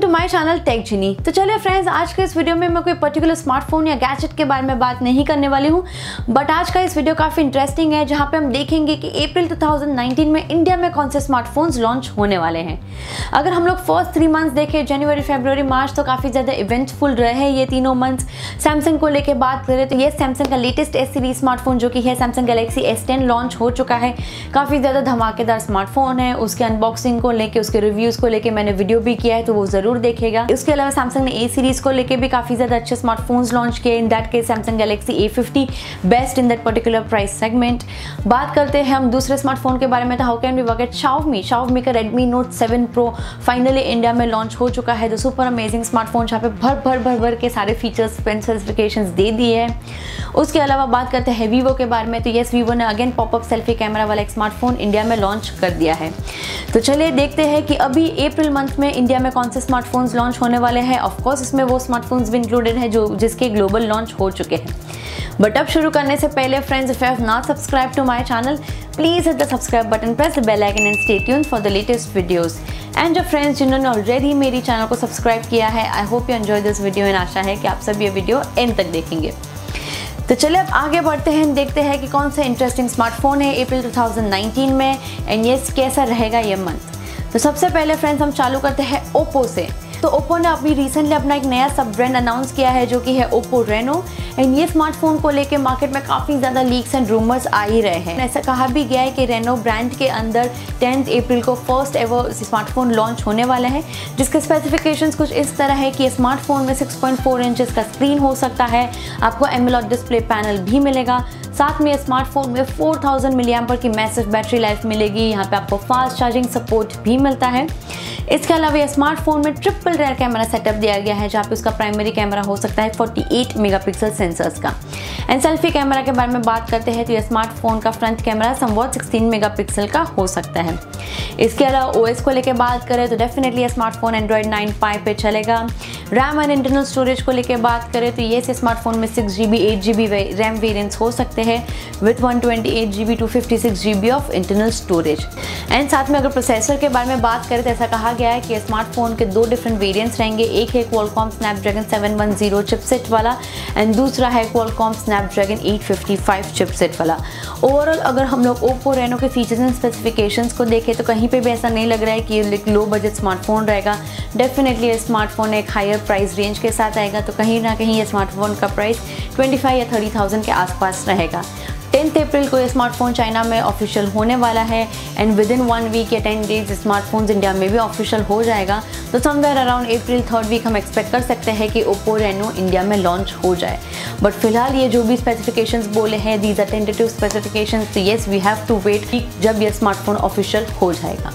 To my channel tech genie. तो चलिए friends, आज के इस वीडियो में मैं कोई पर्टिकुलर स्मार्टफोन या गैजेट के बारे में बात नहीं करने वाली हूँ, बट आज का इस वीडियो काफ़ी इंटरेस्टिंग है, जहाँ पे हम देखेंगे कि अप्रैल 2019 में इंडिया में कौन से स्मार्टफोन्स लॉन्च होने वाले हैं। अगर हम लोग फर्स्ट 3 मंथ्स देखें, जनवरी, फरवरी, मार्च, तो काफ़ी ज़्यादा इवेंटफुल रहे हैं ये तीनों मंथ्स। सैमसंग को लेकर बात करें तो ये सैमसंग का लेटेस्ट एस सीरीज स्मार्टफोन जो कि है सैमसंग गैलेक्सी S10 लॉन्च हो चुका है। काफ़ी ज़्यादा धमाकेदार स्मार्टफोन है। उसके अनबॉक्सिंग को लेके, उसके रिव्यूज़ को लेके मैंने वीडियो भी किया है, तो वो ज़रूर देखेगा। इसके अलावा सैमसंग ने ए सीरीज़ को लेके भी काफ़ी ज़्यादा अच्छे स्मार्टफोन्स लॉन्च किए। In that case Samsung Galaxy A50 best in that particular price segment. बात करते हैं हम दूसरे स्मार्टफोन के बारे में, तो how can we forget Xiaomi का Redmi Note 7 Pro finally India में लॉन्च हो चुका है। द सुपर अमेजिंग स्मार्टफोन जहाँ पे भर के सारे फीचर्स, स्पेसिफिकेशंस दे दिए हैं। उसके अलावा बात करते हैं वीवो के बारे में, तो यस, वीवो ने अगेन पॉपअप सेल्फी कैमरा वाला एक स्मार्टफोन इंडिया में लॉन्च कर दिया है। तो चलिए देखते हैं कि अभी अप्रैल मंथ में इंडिया में कौन से स्मार्टफोन्स लॉन्च होने वाले हैं। ऑफ कोर्स इसमें वो स्मार्टफोन्स भी इंक्लूडेड हैं जिसके ग्लोबल लॉन्च हो चुके हैं। बट अब शुरू करने से पहले friends, if you have not subscribe to my channel, please hit the subscribe button, press the bell icon and stay tuned for the latest videos. And जो फ्रेंड्स जिन्होंने ऑलरेडी मेरी चैनल को सब्सक्राइब किया है, I hope you enjoy this video and आशा है कि आप सब ये वीडियो एंड तक देखेंगे। तो चलिए अब आगे बढ़ते हैं, देखते हैं कि कौन सा इंटरेस्टिंग स्मार्टफोन है अप्रैल 2019 में एंड ये कैसा रहेगा ये मंथ। तो सबसे पहले फ्रेंड्स हम चालू करते हैं ओप्पो से। तो ओप्पो ने अभी रिसेंटली अपना एक नया सब ब्रांड अनाउंस किया है जो कि है ओप्पो रेनो। एंड ये स्मार्टफोन को लेके मार्केट में काफ़ी ज़्यादा लीक्स एंड रूमर्स आ ही रहे हैं। ऐसा कहा भी गया है कि रेनो ब्रांड के अंदर 10 अप्रैल को फर्स्ट एवर स्मार्टफोन लॉन्च होने वाला है, जिसके स्पेसिफिकेशंस कुछ इस तरह है कि स्मार्टफोन में 6.4 इंचेस का स्क्रीन हो सकता है, आपको एमोलेड डिस्प्ले पैनल भी मिलेगा, साथ में स्मार्टफोन में 4000 mAh की मैसिव बैटरी लाइफ मिलेगी। यहाँ पे आपको फास्ट चार्जिंग सपोर्ट भी मिलता है। इसके अलावा ये स्मार्टफोन में ट्रिपल रेयर कैमरा सेटअप दिया गया है, जहाँ पे उसका प्राइमरी कैमरा हो सकता है 48 मेगापिक्सल सेंसर्स का। एंड सेल्फी कैमरा के बारे में बात करते हैं तो ये स्मार्टफोन का फ्रंट कैमरा समवॉट 16 मेगापिक्सल का हो सकता है। इसके अलावा OS को लेकर बात करें तो डेफिनेटली ये स्मार्टफोन Android 9 Pie पे चलेगा। रैम एंड इंटरनल स्टोरेज को लेकर बात करें तो ये स्मार्टफोन में 6GB 8GB रैम वेरिएंट्स हो सकते हैं with 128GB 256GB of internal storage. And साथ में अगर प्रोसेसर के बारे में बात करें तो ऐसा कहा गया है कि स्मार्टफोन के 2 डिफरेंट वेरिएंट्स रहेंगे। एक है Qualcomm Snapdragon 710 चिपसेट वाला एंड दूसरा है Qualcomm Snapdragon 855 चिपसेट वाला। ओवरऑल अगर हम लोग ओप्पो रेनो के फीचर्स एंड स्पेसिफिकेशंस को देखें तो कहीं पे भी ऐसा नहीं लग रहा है कि ये लो बजट स्मार्टफोन रहेगा। डेफिनेटली ये स्मार्टफोन एक हायर प्राइस रेंज के साथ आएगा, तो कहीं ना कहीं ये स्मार्टफोन का प्राइस 25 या 30,000 के आसपास रहेगा। 10 अप्रैल को ये स्मार्टफोन चाइना में ऑफिशियल होने वाला है एंड विद इन 1 वीक या 10 डेज स्मार्टफोन्स इंडिया में भी ऑफिशियल हो जाएगा। तो somewhere around April 3rd week हम एक्सपेक्ट कर सकते हैं कि ओप्पो रेनो इंडिया में लॉन्च हो जाए। बट फिलहाल ये जो भी स्पेसिफिकेशंस बोले हैं, दीज आर टेंटेटिव स्पेसिफिकेशंस, तो yes we have to wait जब ये स्मार्टफोन ऑफिशियल हो जाएगा।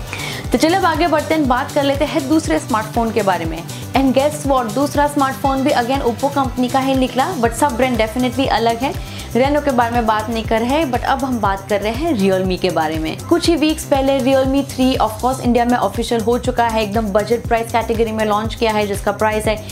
तो चलिए अब आगे बढ़ते हैं, बात कर लेते हैं दूसरे स्मार्टफोन के बारे में। एंड गेस व्हाट, दूसरा स्मार्टफोन भी अगेन ओप्पो कंपनी का ही निकला, बट सब ब्रांड डेफिनेटली अलग है। रेनो के बारे में बात नहीं कर रहे हैं, बट अब हम बात कर रहे हैं रियलमी के बारे में। कुछ ही वीक्स पहले रियलमी 3 ऑफकोर्स इंडिया में ऑफिशियल हो चुका है। एकदम बजट प्राइस कैटेगरी में लॉन्च किया है, जिसका प्राइस है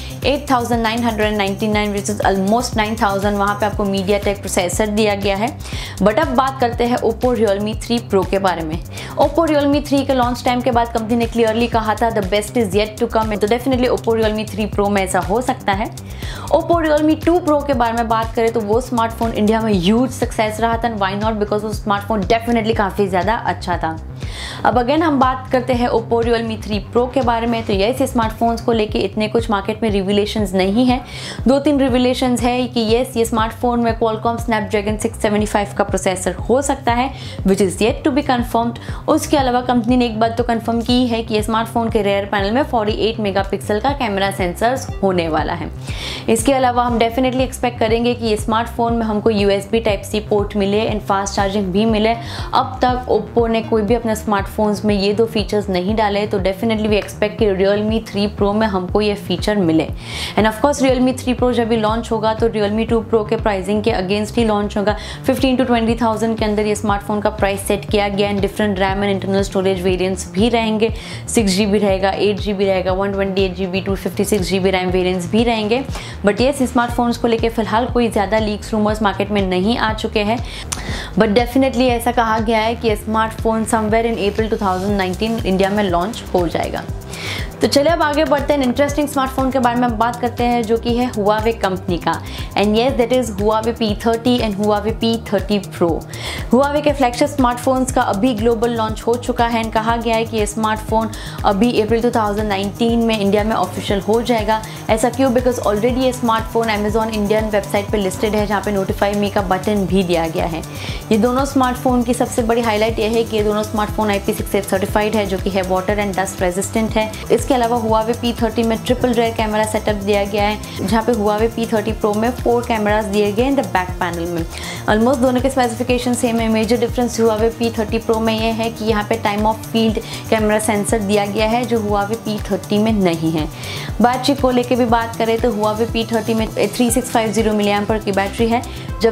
8,999 विच इज ऑलमोस्ट 9,000। वहाँ पे आपको मीडियाटेक प्रोसेसर दिया गया है। बट अब बात करते हैं ओप्पो रियलमी 3 प्रो के बारे में। ओप्पो रियलमी 3 के लॉन्च टाइम के बाद कंपनी ने क्लियरली कहा था the best is yet to come, तो डेफिनेटली ओप्पो रियलमी 3 प्रो में ऐसा हो सकता है। ओप्पो रियलमी 2 प्रो के बारे में बात करें तो वो स्मार्टफोन इंडिया में ह्यूज सक्सेस रहा था। व्हाई नॉट, बिकॉज वो स्मार्टफोन डेफिनेटली काफ़ी ज़्यादा अच्छा था। अब अगेन हम बात करते हैं ओप्पो रियलमी 3 प्रो के बारे में। तो ये स्मार्टफोन्स को लेके इतने कुछ मार्केट में रिविलेशंस नहीं है। 2-3 रिविलेशंस है कि येस, ये स्मार्टफोन में Qualcomm Snapdragon 675 का प्रोसेसर हो सकता है which is yet to be confirmed. उसके अलावा कंपनी ने एक बात तो कन्फर्म की है कि ये स्मार्टफोन के रेयर पैनल में 48 मेगापिक्सल का कैमरा सेंसर्स होने वाला है। इसके अलावा हम डेफिनेटली एक्सपेक्ट करेंगे कि ये स्मार्टफोन में हमको USB Type-C पोर्ट मिले एंड फास्ट चार्जिंग भी मिले। अब तक ओप्पो ने कोई भी अपने स्मार्टफोन्स में ये 2 फीचर्स नहीं डाले, तो डेफिनेटली वी एक्सपेक्ट कि रियलमी 3 प्रो में हमको ये फीचर मिले। एंड ऑफकोर्स रियलमी 3 प्रो जब भी लॉन्च होगा तो रियलमी 2 प्रो के प्राइसिंग के अगेंस्ट ही लॉन्च होगा। 15 to 20,000 के अंदर ये स्मार्टफोन का प्राइस सेट किया गया and different RAM and internal storage variants भी रहेंगे। 6GB रहेगा, 8GB रहेगा, 128GB 256GB रैम वेरियंट्स भी रहेंगे। बट ये स्मार्टफोन्स को लेकर फिलहाल कोई ज़्यादा लीक्स रूमर्स मार्केट में नहीं आ चुके हैं। बट डेफिनेटली ऐसा कहा गया है कि smartphone somewhere in April 2019 India में लॉन्च हो जाएगा। तो चलिए अब आगे बढ़ते हैं, इंटरेस्टिंग स्मार्टफोन के बारे में बात करते हैं जो कि है Huawei कंपनी का, and yes that is Huawei P30 and Huawei P30 Pro। Huawei के फ्लैगशिप स्मार्टफोन्स का अभी ग्लोबल लॉन्च हो चुका है एंड कहा गया है कि ये स्मार्टफोन अभी अप्रैल 2019 में इंडिया में ऑफिशियल हो जाएगा। ऐसा क्यों? बिकॉज ऑलरेडी ये स्मार्टफोन अमेजॉन इंडियन वेबसाइट पर लिस्टेड है जहाँ पे नोटिफाई मी का बटन भी दिया गया है। ये दोनों स्मार्टफोन की सबसे बड़ी हाईलाइट ये है कि ये दोनों स्मार्टफोन IP68 सर्टिफाइड है जो कि है वाटर एंड डस्ट रेजिस्टेंट है। इसके अलावा Huawei P30 में ट्रिपल रेयर कैमरा सेटअप दिया गया है जहाँ पे Huawei P30 Pro में 4 कैमरास दिए गए इन द बैक पैनल में। ऑलमोस्ट दोनों के स्पेसिफिकेशन सेम है। Major difference Huawei P30 Pro में ये है कि यहाँ पे time of field camera sensor दिया गया है जो Huawei P30 में नहीं है। बैटरी को लेके भी बात करें तो Huawei P30 में 3650 mAh की बैटरी है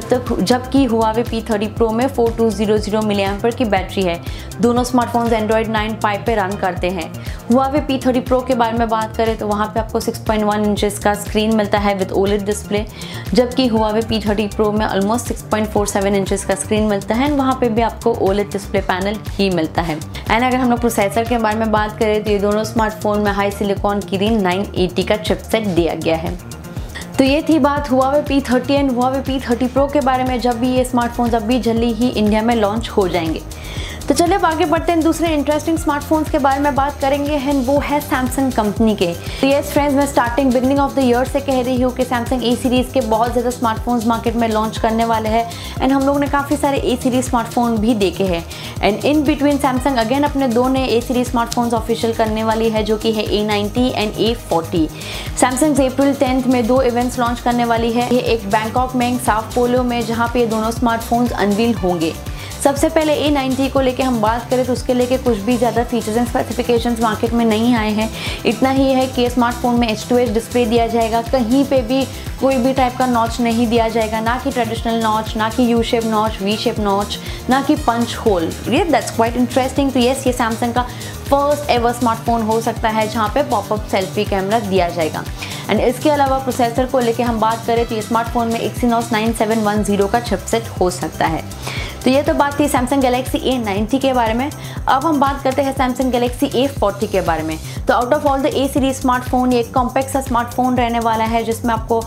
जबकि Huawei P30 Pro में 4200 mAh की बैटरी है। दोनों स्मार्टफोन्स Android 9 Pie पे रन करते हैं। Huawei P30 Pro के बारे में बात करें तो वहाँ पे आपको 6.1 इंचेस का स्क्रीन मिलता है विद OLED डिस्प्ले, जबकि Huawei P30 Pro में ऑलमोस्ट 6.47 इंचेस का स्क्रीन मिलता है एंड वहाँ पे भी आपको OLED डिस्प्ले पैनल ही मिलता है। एंड अगर हम लोग प्रोसेसर के बारे में बात करें तो ये दोनों स्मार्टफोन में हाई सिलिकॉन Kirin 980 का चिपसेट दिया गया है। तो ये थी बात Huawei P30 and Huawei P30 Pro के बारे में, जब भी ये स्मार्टफोन्स अभी जल्दी ही इंडिया में लॉन्च हो जाएंगे। तो चलिए अब आगे बढ़ते हैं, दूसरे इंटरेस्टिंग स्मार्टफोन्स के बारे में बात करेंगे एंड वो है सैमसंग कंपनी के। तो यस फ्रेंड्स, मैं बिगिनिंग ऑफ द ईयर से कह रही हूँ कि सैमसंग A सीरीज़ के बहुत ज़्यादा स्मार्टफोन्स मार्केट में लॉन्च करने वाले हैं एंड हम लोगों ने काफ़ी सारे A सीरीज़ स्मार्टफोन भी देखे हैं। And in between Samsung again अपने दो नए A सीरीज़ स्मार्टफोन्स ऑफिशियल करने वाली है जो कि है A90 एंड A40। सैमसंग अप्रैल 10 में 2 इवेंट्स लॉन्च करने वाली है, ये एक बैंकॉक में, एक साफ पोलो में, जहाँ पे ये दोनों स्मार्टफोन्स अनवील होंगे। सबसे पहले A90 को लेके हम बात करें तो उसके लेके कुछ भी ज़्यादा फीचर्स एंड स्पेसिफिकेशंस मार्केट में नहीं आए हैं। इतना ही है कि स्मार्टफोन में H2H डिस्प्ले दिया जाएगा, कहीं पे भी कोई भी टाइप का नॉच नहीं दिया जाएगा, ना कि ट्रेडिशनल नॉच, ना कि U shape notch, V shape notch, ना कि पंच होल। ये दैट्स क्वाइट इंटरेस्टिंग। तो यस, ये सैमसंग का फर्स्ट एवर स्मार्टफोन हो सकता है जहाँ पे पॉपअप सेल्फी कैमरा दिया जाएगा। एंड इसके अलावा प्रोसेसर को लेके हम बात करें तो ये स्मार्टफोन में Exynos 9710 का चिपसेट हो सकता है। तो ये तो बात थी सैमसंग गैलेक्सी A90 के बारे में। अब हम बात करते हैं सैमसंग गैलेक्सी A40 के बारे में। तो out of all the A series smartphone ये एक कॉम्पैक्ट सा स्मार्टफोन रहने वाला है जिसमें आपको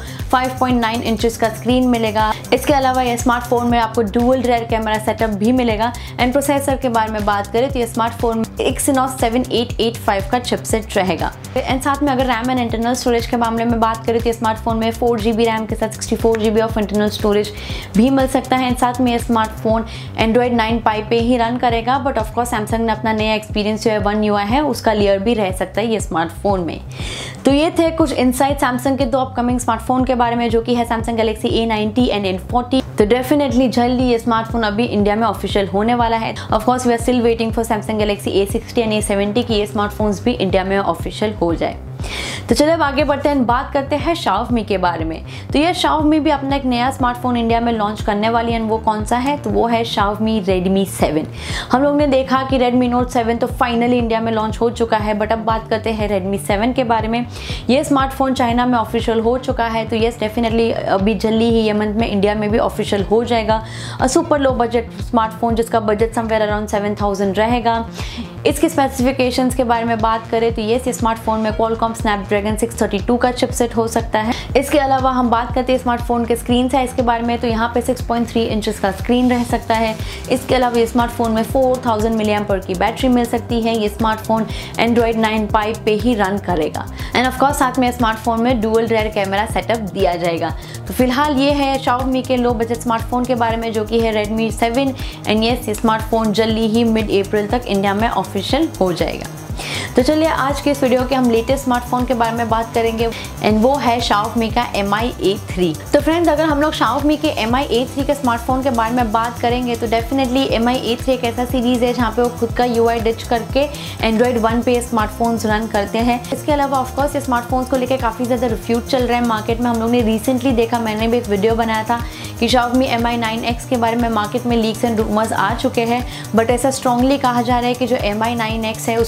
5.9 इंचेस का स्क्रीन मिलेगा। इसके अलावा ये स्मार्टफोन में आपको डुअल रेयर कैमरा सेटअप भी मिलेगा। एंड प्रोसेसर के बारे में बात करें तो ये स्मार्टफोन में Exynos 7885 का चिपसेट रहेगा। एंड साथ में अगर रैम एंड इंटरनल स्टोरेज के मामले में बात करें तो ये स्मार्टफोन में 4GB रैम के साथ 64GB ऑफ इंटरनल स्टोरेज भी मिल सकता है। एंड साथ में ये स्मार्टफोन Android 9 Pie पे ही रन करेगा, बट ऑफकोर्स सैमसंग ने अपना नया एक्सपीरियंस जो है One UI है उसका लेयर भी रह सकता है ये स्मार्टफोन में। तो ये थे कुछ इनसाइट सैमसंग के 2 अपकमिंग स्मार्टफोन के बारे में जो कि है Samsung Galaxy A90 and A40। तो डेफिनेटली जल्दी ये स्मार्टफोन अभी इंडिया में ऑफिशियल होने वाला है। Of course we are still waiting for Samsung Galaxy A60 and A70 की ये स्मार्टफोन्स भी इंडिया में ऑफिशियल हो जाए। तो चलिए अब आगे बढ़ते हैं, बात करते हैं Xiaomi के बारे में। तो ये Xiaomi भी अपना एक नया स्मार्टफोन इंडिया में लॉन्च करने वाली है। वो कौन सा है? तो वो है Xiaomi Redmi 7। हम लोग ने देखा कि Redmi Note 7 तो फाइनली इंडिया में लॉन्च हो चुका है, बट अब बात करते हैं Redmi 7 के बारे में। ये स्मार्टफोन चाइना में ऑफिशियल हो चुका है। तो येस, डेफिनेटली अभी जल्दी ही ये मंथ में इंडिया में भी ऑफिशियल हो जाएगा। सुपर लो बजट स्मार्टफोन जिसका बजट समवेयर अराउंड 7000 रहेगा। इसके स्पेसिफिकेशंस के बारे में बात करें तो ये स्मार्टफोन में Qualcomm Snapdragon 632 का चिपसेट हो सकता है। इसके अलावा हम बात करते हैं स्मार्टफोन के स्क्रीन साइज के बारे में, तो यहाँ पे 6.3 इंचेस का स्क्रीन रह सकता है। इसके अलावा ये स्मार्टफोन में 4000 mAh की बैटरी मिल सकती है। ये स्मार्टफोन Android 9 Pie पे ही रन करेगा। एंड ऑफकोर्स साथ में स्मार्टफोन में डुअल रेयर कैमरा सेटअप दिया जाएगा। तो फिलहाल ये है Xiaomi के लो बजट स्मार्टफोन के बारे में जो कि है Redmi 7। एंड ये स्मार्टफोन जल्दी ही मिड अप्रैल तक इंडिया में ऑफिशियल हो जाएगा। तो चलिए आज के इस वीडियो के हम लेटेस्ट स्मार्टफोन के बारे में बात करेंगे एंड वो है Xiaomi का Mi A3। तो फ्रेंड्स, अगर हम लोग Xiaomi के Mi A3 के स्मार्टफोन के बारे में बात करेंगे तो डेफिनेटली Mi A3 एक ऐसा सीरीज़ है जहाँ पे वो खुद का UI डिच करके Android 1 पे स्मार्टफोन्स रन करते हैं। इसके अलावा ऑफकोर्स ये स्मार्टफोन्स को लेकर काफ़ी ज़्यादा रिव्यूज चल रहे हैं मार्केट में। हम लोग ने रिसेंटली देखा, मैंने भी एक वीडियो बनाया था कि Xiaomi Mi 9X के बारे में मार्केट में लीक्स एंड रूमर्स आ चुके हैं, बट ऐसा स्ट्रांगली कहा जा रहा है कि जो Mi 9X है उसको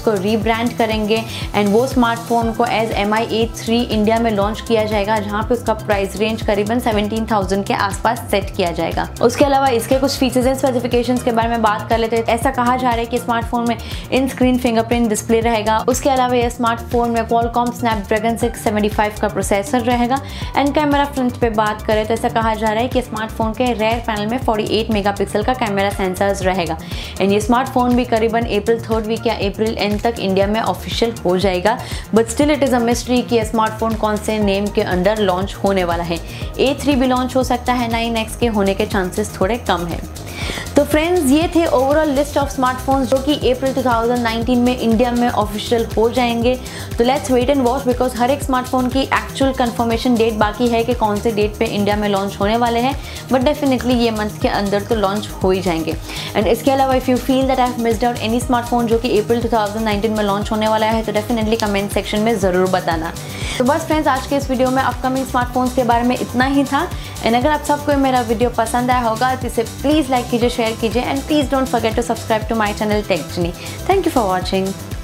रीब्रांड करेंगे एंड वो स्मार्टफोन को एज MI A3 इंडिया में लॉन्च किया जाएगा, जहाँ पे उसका प्राइस रेंज करीबन 17,000 के आसपास सेट किया जाएगा। उसके अलावा इसके कुछ फीचर्स एंड स्पेसिफिकेशंस के बारे में बात कर लेते हैं। ऐसा कहा जा रहा है कि स्मार्टफोन में इन स्क्रीन फिंगरप्रिंट डिस्प्ले रहेगा। उसके अलावा यह स्मार्टफोन में Qualcomm Snapdragon 675 का प्रोसेसर रहेगा एंड कैमरा फ्रंट पे बात करें तो ऐसा कहा जा रहा है कि स्मार्टफोन के रेयर पैनल में 48 मेगापिक्सल का कैमरा सेंसर्स रहेगा एंड ये स्मार्टफोन भी करीबन अप्रैल 3rd वीक या अप्रैल एंड तक इंडिया में ऑफिशियल हो जाएगा, but still it is a mystery कि यह स्मार्टफोन कौन से नेम के अंडर लॉन्च होने वाला है। A3 भी लॉन्च हो सकता है, 9X के होने के चांसेस थोड़े कम है। तो फ्रेंड्स, ये थे ओवरऑल लिस्ट ऑफ स्मार्टफोन्स जो कि अप्रैल 2019 में इंडिया में ऑफिशियल हो जाएंगे। तो let's wait and watch, because हर एक स्मार्टफोन की एक्चुअल कंफर्मेशन डेट बाकी है कि कौन से डेट पे इंडिया में लॉन्च होने वाले हैं, बट डेफिनेटली ये मंथ के अंदर तो लॉन्च हो ही जाएंगे। एंड इसके अलावा if you feel that I have missed out any smartphone जो कि अप्रैल 2019 में लॉन्च होने वाला है तो डेफिनेटली कमेंट सेक्शन में ज़रूर बताना। तो बस फ्रेंड्स, आज के इस वीडियो में अपकमिंग स्मार्टफोन्स के बारे में इतना ही था। एंड अगर आप सबको मेरा वीडियो पसंद आया होगा तो इसे प्लीज़ लाइक कीजिए, शेयर कीजिए and please don't forget to subscribe to my channel Tech Journey. Thank you for watching.